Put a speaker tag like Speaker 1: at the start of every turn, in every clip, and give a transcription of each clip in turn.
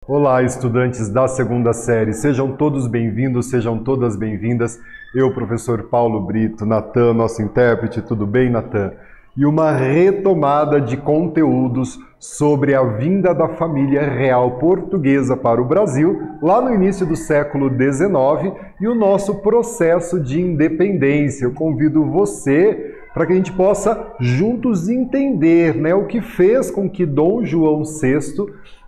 Speaker 1: Olá, estudantes da segunda série, sejam todos bem-vindos, sejam todas bem-vindas. Eu, professor Paulo Brito, Natan, nosso intérprete, tudo bem, Natan? E uma retomada de conteúdos sobre a vinda da família real portuguesa para o Brasil, lá no início do século XIX, e o nosso processo de independência. Eu convido você para que a gente possa juntos entender, né, o que fez com que Dom João VI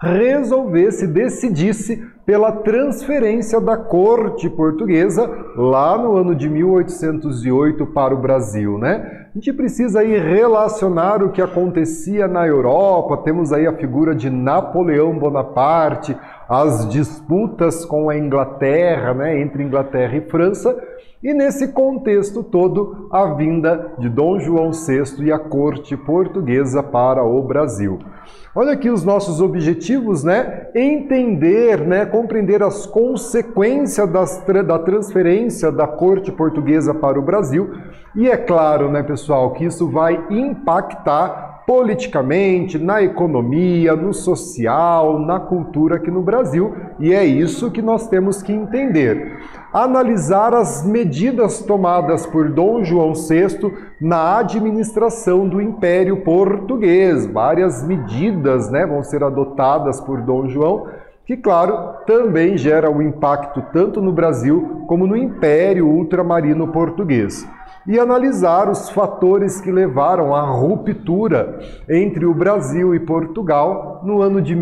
Speaker 1: decidisse pela transferência da corte portuguesa lá no ano de 1808 para o Brasil, né? A gente precisa aí relacionar o que acontecia na Europa, temos aí a figura de Napoleão Bonaparte, as disputas com a Inglaterra, né, entre Inglaterra e França, e nesse contexto todo, a vinda de Dom João VI e a corte portuguesa para o Brasil. Olha aqui os nossos objetivos, né? Entender, né? Compreender as consequências da transferência da corte portuguesa para o Brasil. E é claro, né, pessoal, que isso vai impactar politicamente, na economia, no social, na cultura aqui no Brasil, e é isso que nós temos que entender. Analisar as medidas tomadas por Dom João VI na administração do Império Português. Várias medidas, né, vão ser adotadas por Dom João, que, claro, também gera um impacto tanto no Brasil como no Império Ultramarino Português. E analisar os fatores que levaram à ruptura entre o Brasil e Portugal no ano de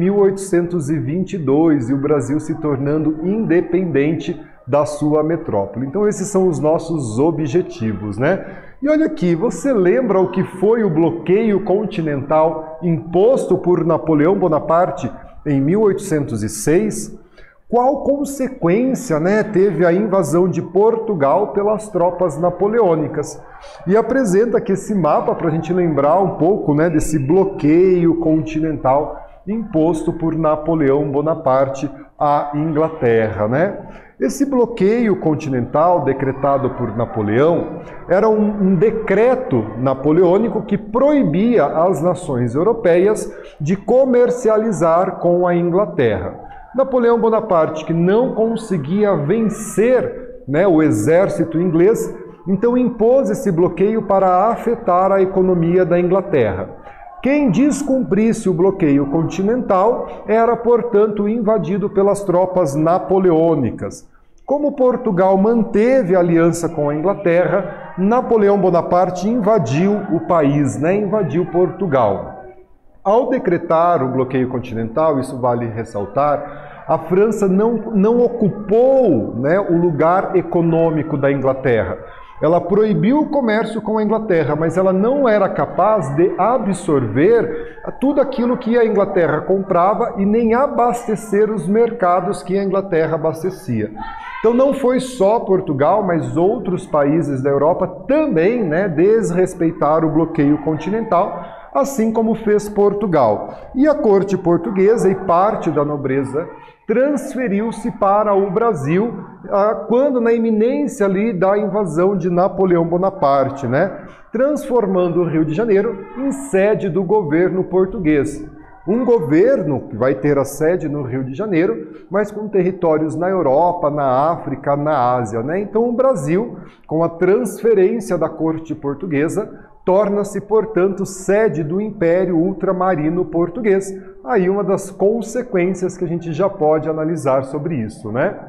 Speaker 1: 1822 e o Brasil se tornando independente da sua metrópole. Então esses são os nossos objetivos, né? E olha aqui, você lembra o que foi o bloqueio continental imposto por Napoleão Bonaparte em 1806? Qual consequência, né, teve a invasão de Portugal pelas tropas napoleônicas? E apresenta aqui esse mapa para a gente lembrar um pouco, né, desse bloqueio continental imposto por Napoleão Bonaparte à Inglaterra, né? Esse bloqueio continental decretado por Napoleão era um decreto napoleônico que proibia as nações europeias de comercializar com a Inglaterra. Napoleão Bonaparte, que não conseguia vencer, né, o exército inglês, então impôs esse bloqueio para afetar a economia da Inglaterra. Quem descumprisse o bloqueio continental era, portanto, invadido pelas tropas napoleônicas. Como Portugal manteve a aliança com a Inglaterra, Napoleão Bonaparte invadiu o país, né, invadiu Portugal. Ao decretar o bloqueio continental, isso vale ressaltar, a França não ocupou, né, o lugar econômico da Inglaterra. Ela proibiu o comércio com a Inglaterra, mas ela não era capaz de absorver tudo aquilo que a Inglaterra comprava e nem abastecer os mercados que a Inglaterra abastecia. Então não foi só Portugal, mas outros países da Europa também, né, desrespeitaram o bloqueio continental, assim como fez Portugal. E a corte portuguesa e parte da nobreza transferiu-se para o Brasil quando na iminência ali da invasão de Napoleão Bonaparte, né? Transformando o Rio de Janeiro em sede do governo português. Um governo que vai ter a sede no Rio de Janeiro, mas com territórios na Europa, na África, na Ásia, né? Então o Brasil, com a transferência da corte portuguesa, torna-se, portanto, sede do Império Ultramarino Português. Aí uma das consequências que a gente já pode analisar sobre isso, né?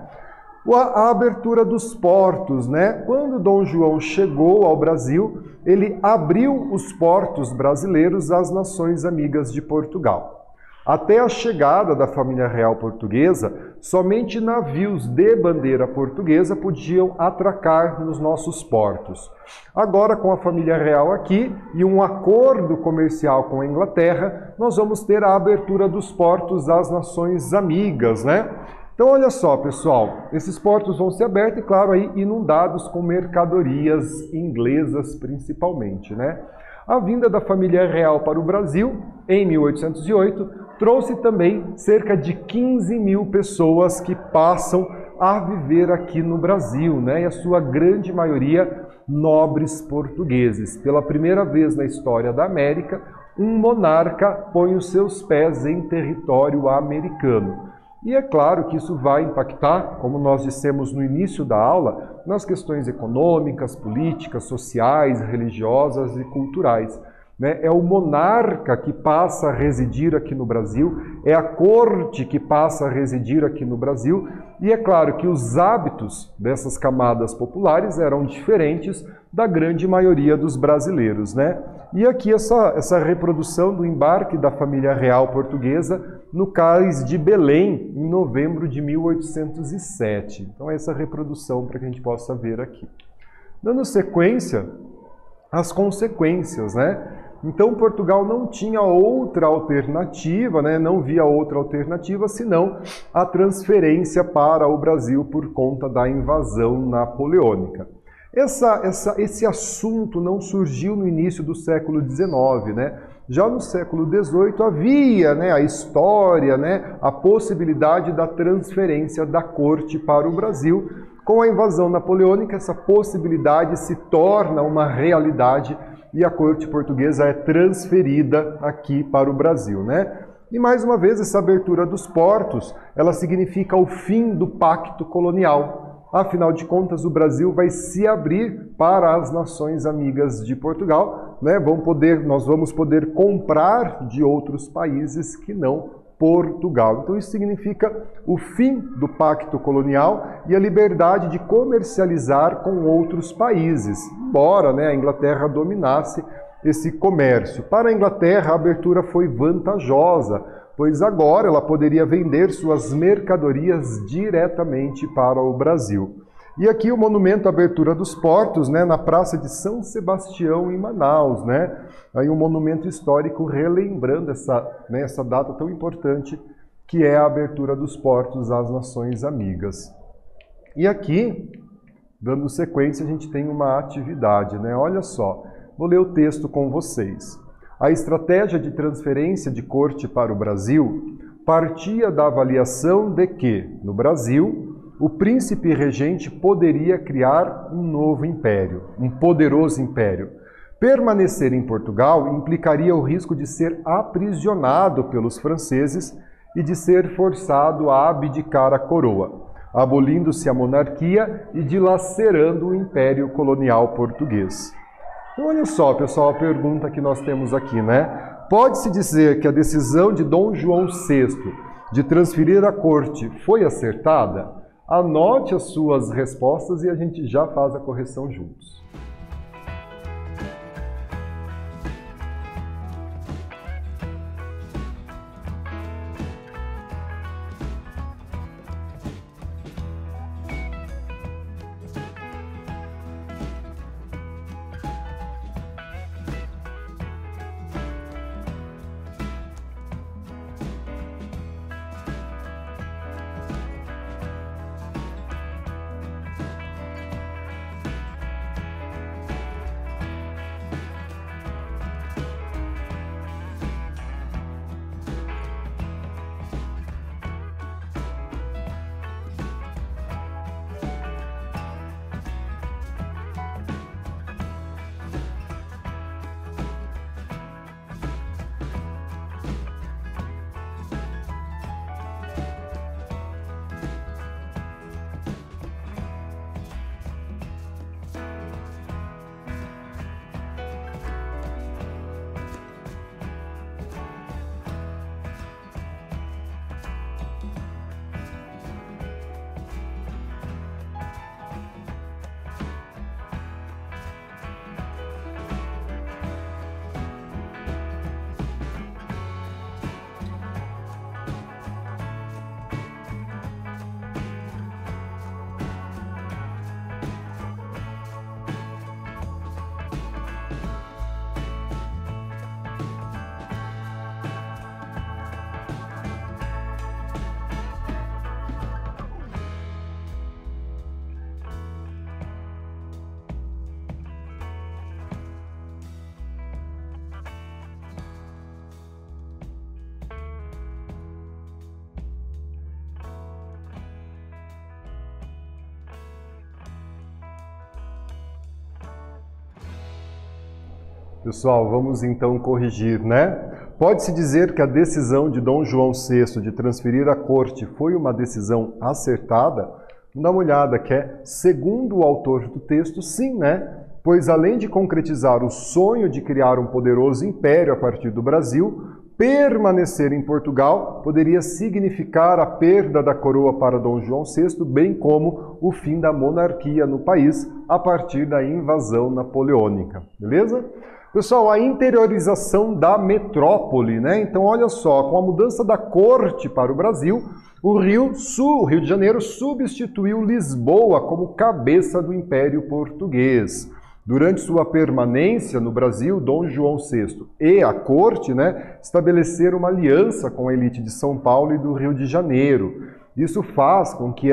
Speaker 1: A abertura dos portos, né? Quando Dom João chegou ao Brasil, ele abriu os portos brasileiros às nações amigas de Portugal. Até a chegada da família real portuguesa, somente navios de bandeira portuguesa podiam atracar nos nossos portos. Agora, com a família real aqui e um acordo comercial com a Inglaterra, nós vamos ter a abertura dos portos às nações amigas, né? Então, olha só, pessoal, esses portos vão ser abertos e, claro, aí inundados com mercadorias inglesas principalmente, né? A vinda da família real para o Brasil, em 1808, trouxe também cerca de 15 mil pessoas que passam a viver aqui no Brasil, né? E a sua grande maioria nobres portugueses. Pela primeira vez na história da América, um monarca põe os seus pés em território americano. E é claro que isso vai impactar, como nós dissemos no início da aula, nas questões econômicas, políticas, sociais, religiosas e culturais. É o monarca que passa a residir aqui no Brasil, é a corte que passa a residir aqui no Brasil, e é claro que os hábitos dessas camadas populares eram diferentes da grande maioria dos brasileiros, né? E aqui essa reprodução do embarque da família real portuguesa no cais de Belém, em novembro de 1807. Então, essa reprodução para que a gente possa ver aqui. Dando sequência, as consequências, né? Então, Portugal não tinha outra alternativa, né? Não via outra alternativa senão a transferência para o Brasil por conta da invasão napoleônica. Esse assunto não surgiu no início do século XIX, né? Já no século XVIII havia, né, a história, né, a possibilidade da transferência da corte para o Brasil. Com a invasão napoleônica, essa possibilidade se torna uma realidade e a corte portuguesa é transferida aqui para o Brasil, né? E mais uma vez, essa abertura dos portos, ela significa o fim do pacto colonial. Afinal de contas, o Brasil vai se abrir para as nações amigas de Portugal, né? Nós vamos poder comprar de outros países que não Portugal. Então isso significa o fim do pacto colonial e a liberdade de comercializar com outros países, embora, né, a Inglaterra dominasse esse comércio. Para a Inglaterra, a abertura foi vantajosa, pois agora ela poderia vender suas mercadorias diretamente para o Brasil. E aqui o monumento à abertura dos portos, né, na Praça de São Sebastião, em Manaus, né? Aí um monumento histórico relembrando essa data tão importante que é a abertura dos portos às nações amigas. E aqui, dando sequência, a gente tem uma atividade, né? Olha só, vou ler o texto com vocês. A estratégia de transferência de corte para o Brasil partia da avaliação de que, no Brasil, o príncipe regente poderia criar um novo império, um poderoso império. Permanecer em Portugal implicaria o risco de ser aprisionado pelos franceses e de ser forçado a abdicar a coroa, abolindo-se a monarquia e dilacerando o império colonial português. Então, olha só, pessoal, a pergunta que nós temos aqui, né? Pode-se dizer que a decisão de Dom João VI de transferir a corte foi acertada? Anote as suas respostas e a gente já faz a correção juntos. Pessoal, vamos então corrigir, né? Pode-se dizer que a decisão de Dom João VI de transferir a corte foi uma decisão acertada? Vamos dar uma olhada que é, segundo o autor do texto, sim, né? Pois além de concretizar o sonho de criar um poderoso império a partir do Brasil, permanecer em Portugal poderia significar a perda da coroa para Dom João VI, bem como o fim da monarquia no país a partir da invasão napoleônica. Beleza? Pessoal, a interiorização da metrópole, né? Então, olha só, com a mudança da corte para o Brasil, o Rio de Janeiro substituiu Lisboa como cabeça do Império Português. Durante sua permanência no Brasil, Dom João VI e a corte, né, estabeleceram uma aliança com a elite de São Paulo e do Rio de Janeiro. Isso faz com que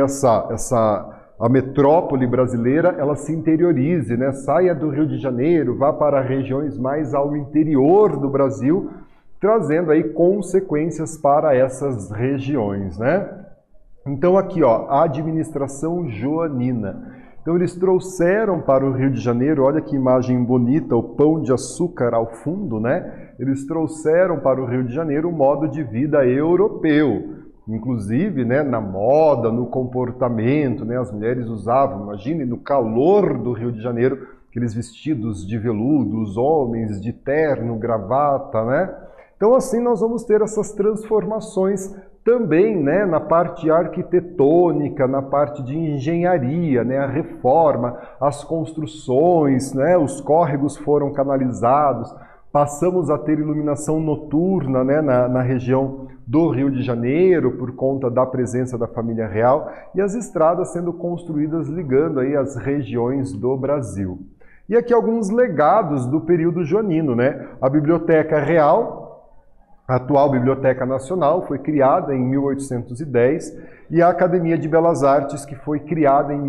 Speaker 1: a metrópole brasileira ela se interiorize, né, saia do Rio de Janeiro, vá para regiões mais ao interior do Brasil, trazendo aí consequências para essas regiões, né? Então aqui, ó, a administração joanina. Então eles trouxeram para o Rio de Janeiro, olha que imagem bonita, o pão de açúcar ao fundo, né? Eles trouxeram para o Rio de Janeiro um modo de vida europeu. Inclusive, né, na moda, no comportamento, né, as mulheres usavam, imagine, no calor do Rio de Janeiro, aqueles vestidos de veludo, os homens de terno, gravata, né? Então assim nós vamos ter essas transformações também, né, na parte arquitetônica, na parte de engenharia, né, a reforma, as construções, né, os córregos foram canalizados, passamos a ter iluminação noturna, né, na região do Rio de Janeiro, por conta da presença da família real, e as estradas sendo construídas ligando aí as regiões do Brasil. E aqui alguns legados do período joanino, né? A Biblioteca Real, a atual Biblioteca Nacional, foi criada em 1810, e a Academia de Belas Artes, que foi criada em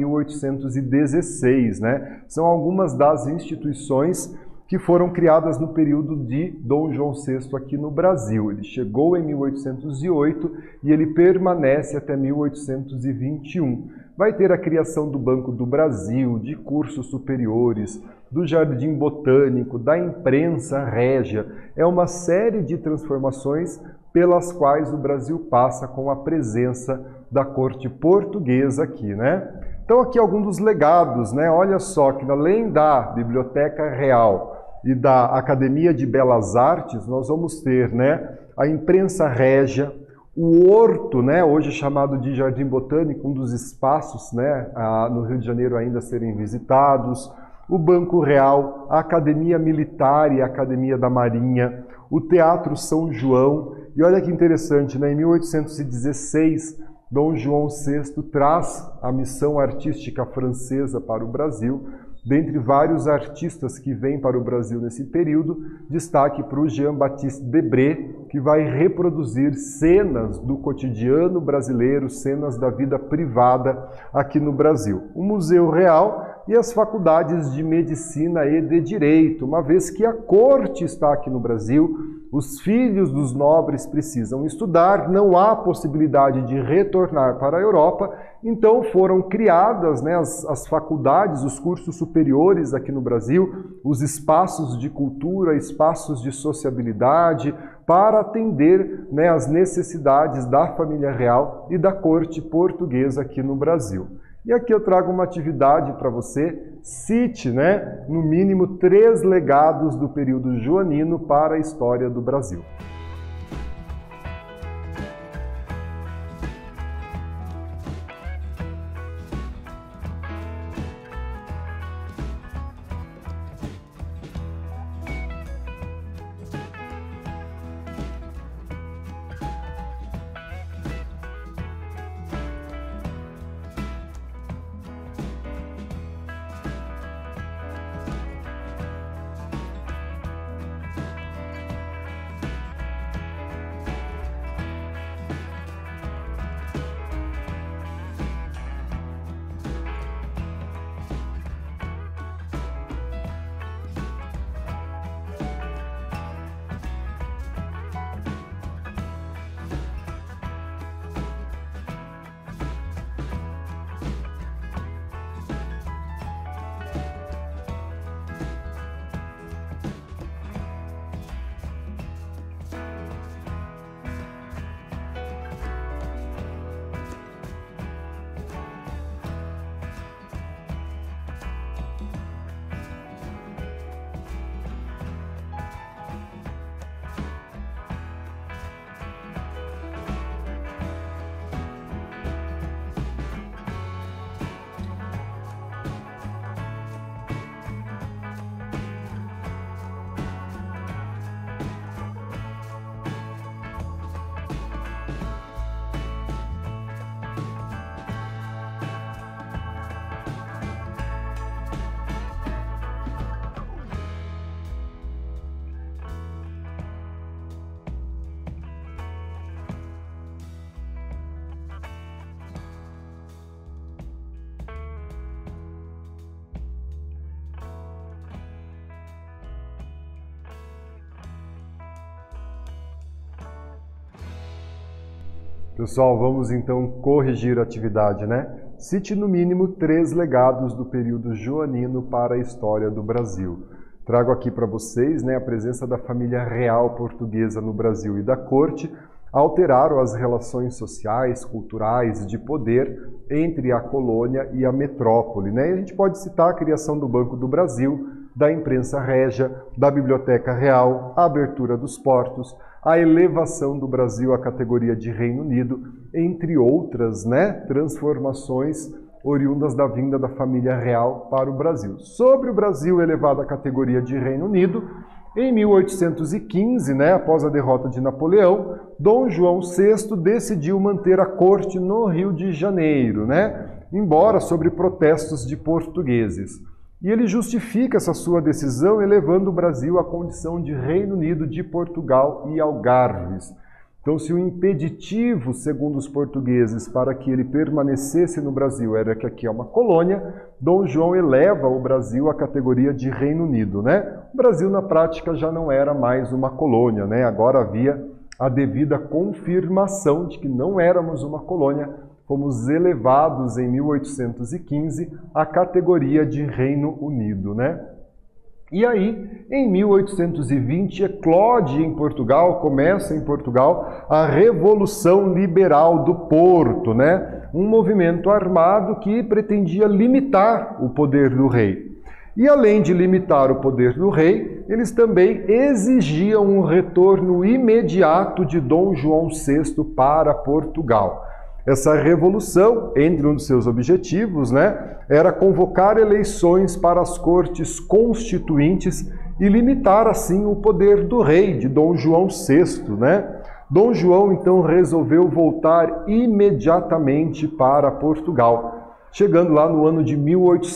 Speaker 1: 1816, né? São algumas das instituições que foram criadas no período de Dom João VI aqui no Brasil. Ele chegou em 1808 e ele permanece até 1821. Vai ter a criação do Banco do Brasil, de cursos superiores, do Jardim Botânico, da imprensa régia. É uma série de transformações pelas quais o Brasil passa com a presença da corte portuguesa aqui, né? Então aqui alguns dos legados, né? Olha só que além da Biblioteca Real e da Academia de Belas Artes, nós vamos ter, né, a imprensa régia, o horto, né, hoje chamado de Jardim Botânico, um dos espaços, né, no Rio de Janeiro ainda a serem visitados, o Banco Real, a Academia Militar e a Academia da Marinha, o Teatro São João. E olha que interessante, né, em 1816, Dom João VI traz a missão artística francesa para o Brasil. Dentre vários artistas que vêm para o Brasil nesse período, destaque para o Jean-Baptiste Debré, que vai reproduzir cenas do cotidiano brasileiro, cenas da vida privada aqui no Brasil. O Museu Real e as faculdades de Medicina e de Direito, uma vez que a corte está aqui no Brasil, os filhos dos nobres precisam estudar, não há possibilidade de retornar para a Europa, então foram criadas, né, as faculdades, os cursos superiores aqui no Brasil, os espaços de cultura, espaços de sociabilidade, para atender, né, as necessidades da família real e da corte portuguesa aqui no Brasil. E aqui eu trago uma atividade para você. Cite, né, no mínimo 3 legados do período joanino para a história do Brasil. Pessoal, vamos então corrigir a atividade, né? Cite no mínimo 3 legados do período joanino para a história do Brasil. Trago aqui para vocês, né, a presença da família real portuguesa no Brasil e da corte alteraram as relações sociais, culturais, de poder entre a colônia e a metrópole, né? E a gente pode citar a criação do Banco do Brasil, da imprensa régia, da Biblioteca Real, a abertura dos portos, a elevação do Brasil à categoria de Reino Unido, entre outras, né, transformações oriundas da vinda da família real para o Brasil. Sobre o Brasil elevado à categoria de Reino Unido, em 1815, né, após a derrota de Napoleão, Dom João VI decidiu manter a corte no Rio de Janeiro, né, embora sobre protestos de portugueses. E ele justifica essa sua decisão elevando o Brasil à condição de Reino Unido de Portugal e Algarves. Então, se o impeditivo, segundo os portugueses, para que ele permanecesse no Brasil era que aqui é uma colônia, Dom João eleva o Brasil à categoria de Reino Unido, né? O Brasil, na prática, já não era mais uma colônia, né? Agora havia a devida confirmação de que não éramos uma colônia, fomos elevados em 1815 à categoria de Reino Unido, né? E aí, em 1820, eclode em Portugal, começa em Portugal, a Revolução Liberal do Porto, né? Um movimento armado que pretendia limitar o poder do rei. E além de limitar o poder do rei, eles também exigiam um retorno imediato de Dom João VI para Portugal. Essa revolução, entre um dos seus objetivos, né, era convocar eleições para as cortes constituintes e limitar, assim, o poder do rei, de Dom João VI, né? Dom João, então, resolveu voltar imediatamente para Portugal, chegando lá no ano de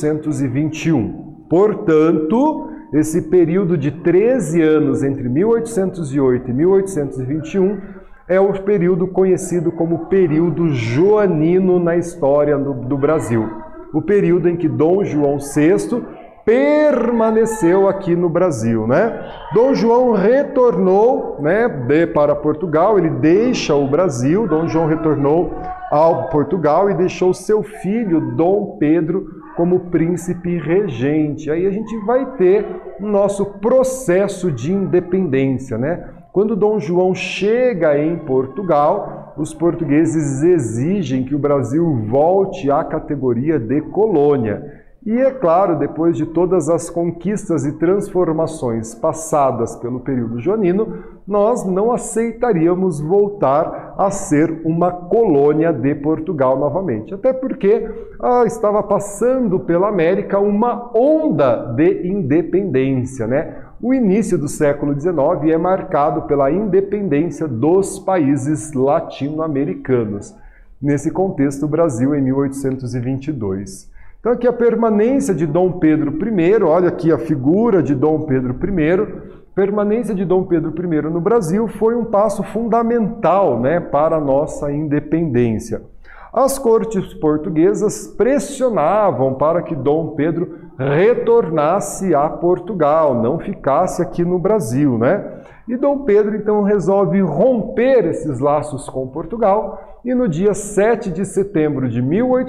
Speaker 1: 1821. Portanto, esse período de 13 anos entre 1808 e 1821 é o período conhecido como período joanino na história do Brasil. O período em que Dom João VI permaneceu aqui no Brasil, né? Dom João retornou, né, para Portugal, ele deixa o Brasil, Dom João retornou ao Portugal e deixou seu filho, Dom Pedro, como príncipe regente. Aí a gente vai ter o nosso processo de independência, né? Quando Dom João chega em Portugal, os portugueses exigem que o Brasil volte à categoria de colônia. E é claro, depois de todas as conquistas e transformações passadas pelo período joanino, nós não aceitaríamos voltar a ser uma colônia de Portugal novamente. Até porque estava passando pela América uma onda de independência, né? O início do século XIX é marcado pela independência dos países latino-americanos. Nesse contexto, o Brasil em 1822. Então aqui a permanência de Dom Pedro I, olha aqui a figura de Dom Pedro I. Permanência de Dom Pedro I no Brasil foi um passo fundamental, né, para a nossa independência. As cortes portuguesas pressionavam para que Dom Pedro retornasse a Portugal, não ficasse aqui no Brasil, né? E Dom Pedro, então, resolve romper esses laços com Portugal e no dia 7 de setembro de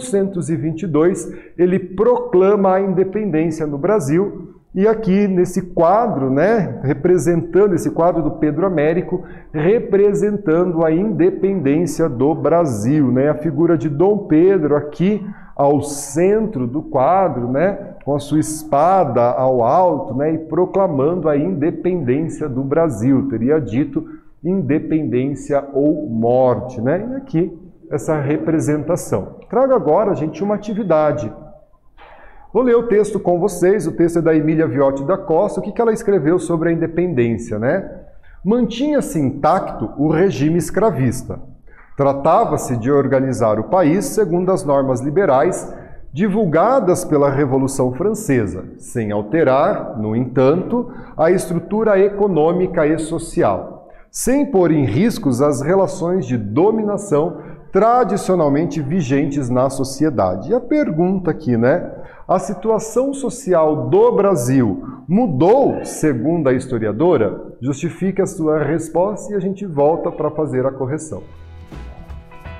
Speaker 1: 1822, ele proclama a independência no Brasil. E aqui nesse quadro, né, representando esse quadro do Pedro Américo, representando a independência do Brasil, né? A figura de Dom Pedro aqui ao centro do quadro, né, com a sua espada ao alto, né, e proclamando a independência do Brasil. Teria dito independência ou morte, né? E aqui essa representação. Trago agora, gente, uma atividade. Vou ler o texto com vocês, o texto é da Emília Viotti da Costa, o que ela escreveu sobre a independência, né? Mantinha-se intacto o regime escravista. Tratava-se de organizar o país segundo as normas liberais divulgadas pela Revolução Francesa, sem alterar, no entanto, a estrutura econômica e social, sem pôr em riscos as relações de dominação tradicionalmente vigentes na sociedade. E a pergunta aqui, né? A situação social do Brasil mudou, segundo a historiadora? Justifique a sua resposta e a gente volta para fazer a correção.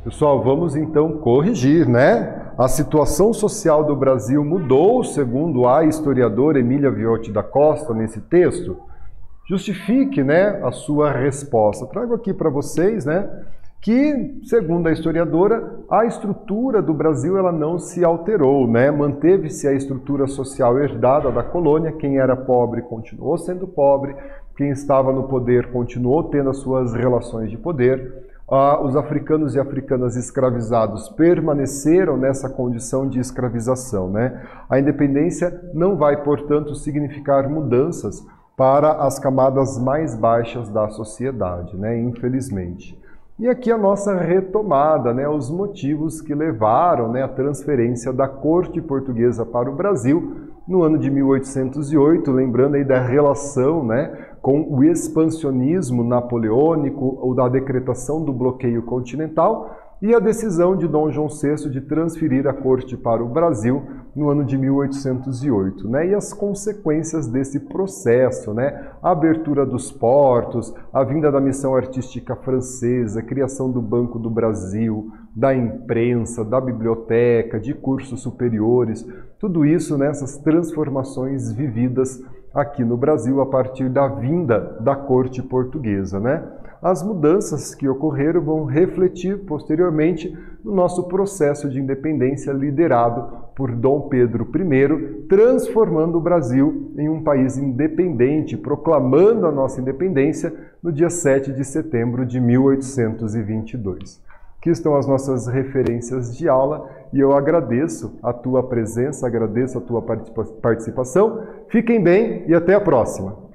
Speaker 1: Pessoal, vamos então corrigir, né? A situação social do Brasil mudou, segundo a historiadora Emília Viotti da Costa, nesse texto? Justifique, né, a sua resposta. Trago aqui para vocês, né, que, segundo a historiadora, a estrutura do Brasil ela não se alterou, né? Manteve-se a estrutura social herdada da colônia, quem era pobre continuou sendo pobre, quem estava no poder continuou tendo as suas relações de poder, os africanos e africanas escravizados permaneceram nessa condição de escravização, né? A independência não vai, portanto, significar mudanças para as camadas mais baixas da sociedade, né? Infelizmente. E aqui a nossa retomada, né, os motivos que levaram, né, a transferência da corte portuguesa para o Brasil no ano de 1808, lembrando aí da relação, né, com o expansionismo napoleônico ou da decretação do bloqueio continental e a decisão de Dom João VI de transferir a corte para o Brasil no ano de 1808, né? E as consequências desse processo, né? A abertura dos portos, a vinda da missão artística francesa, a criação do Banco do Brasil, da imprensa, da biblioteca, de cursos superiores, tudo isso nessas transformações vividas aqui no Brasil a partir da vinda da corte portuguesa, né? As mudanças que ocorreram vão refletir posteriormente no nosso processo de independência liderado por Dom Pedro I, transformando o Brasil em um país independente, proclamando a nossa independência no dia 7 de setembro de 1822. Aqui estão as nossas referências de aula e eu agradeço a tua presença, agradeço a tua participação. Fiquem bem e até a próxima!